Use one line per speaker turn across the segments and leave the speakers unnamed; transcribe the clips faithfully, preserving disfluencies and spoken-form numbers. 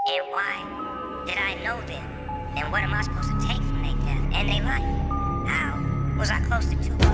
And why did I know them? And what am I supposed to take from their death and their life? How was I close to two? You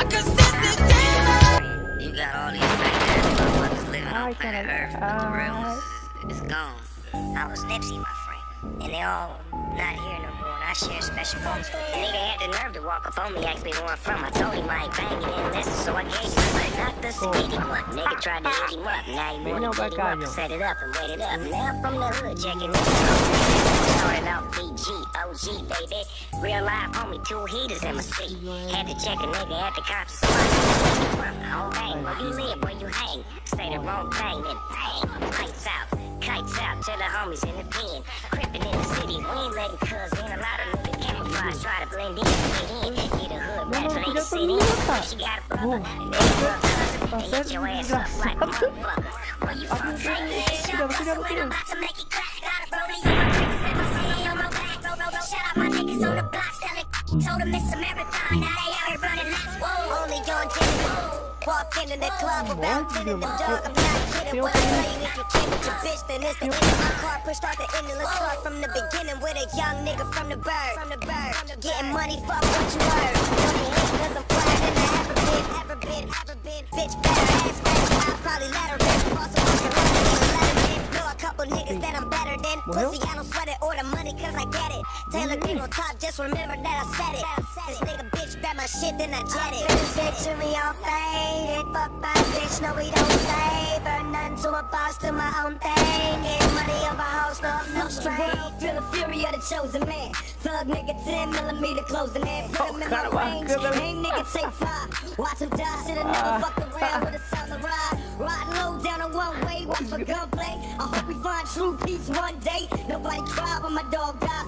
got all these fake ass motherfuckers living on planet Earth, but the real ones is gone. I was Nipsey, my friend, and they all not here no more. And I share special moments with them. Nigga had the nerve to walk up on me, ask me where I'm from. I told him I ain't banging in this, so I gave him like not the speedy one. Nigga tried to hit him up, now he wanna get him up, set it up and wait it up. Now I'm from the hood, checking it. Started out B G, O G, baby. Real life, homie, two heaters in my seat. Had to check a nigga at the cops. So I don't bang, where you live, where you hang. Say the wrong thing, then bang, lights out. Kites out to the homies in the pen. Crippin' in the city, we ain't letting cuz in. A lot of niggas camouflage, try to blend in, fit in. Get a hood rat, but ain't sit in. She got a brother, and they hit your ass up like a motherfucker. Where you from? Shut up, I'm about to make it crack. Got a rolling on my bricks, seven city on my back. Roll, roll, roll, shut up, my niggas on the block selling. Told them it's a marathon, now they out here running laps. Whoa, only on Jimmy. Walk into the club about ten in the dog. I'm not kidding. What I'm saying, if you came with your bitch, then it's the end of my car. Pushed off the endless car from the beginning with a young nigga from the bird. From the bird, getting money, fuck what you heard. Only hate cause I'm flying in the ever been, ever been, ever been. Bitch, better ass fat, I'll probably let her in. Also, I can run it, let her in. Know a couple niggas that I'm better than. Pussy, I don't sweat it or the money cause I get it. Taylor Green on top, just remember that I said it. This nigga bitch grab my shit, then I jet it. Picture me all faded, fuck my bitch, no we don't save her. Nothing to a boss, do my own thing. Get money on my house, no I'm no strain. Feel the fury of the chosen man. Thug nigga ten millimeter closing in. Put him in my range, aim nigga take five. Watch him die, should've never fucked around with a samurai. Riding low down a one way, watch for gunplay. I hope we find true peace one day. Nobody cry when my dog dies.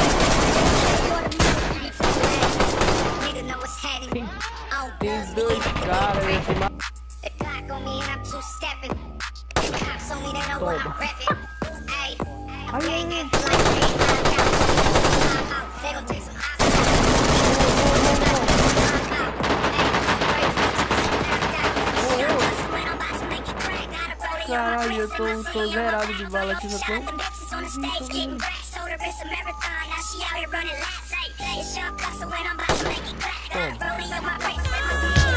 Nigga know what's happening.
These dois caras, esse ma...
The clock on me and I'm two stepping. The cops on me, they know what I'm repping. Hey, I'm getting it like they they gon' take some
Caralho, eu tô, tô zerado de bala aqui no tempo.
Toma.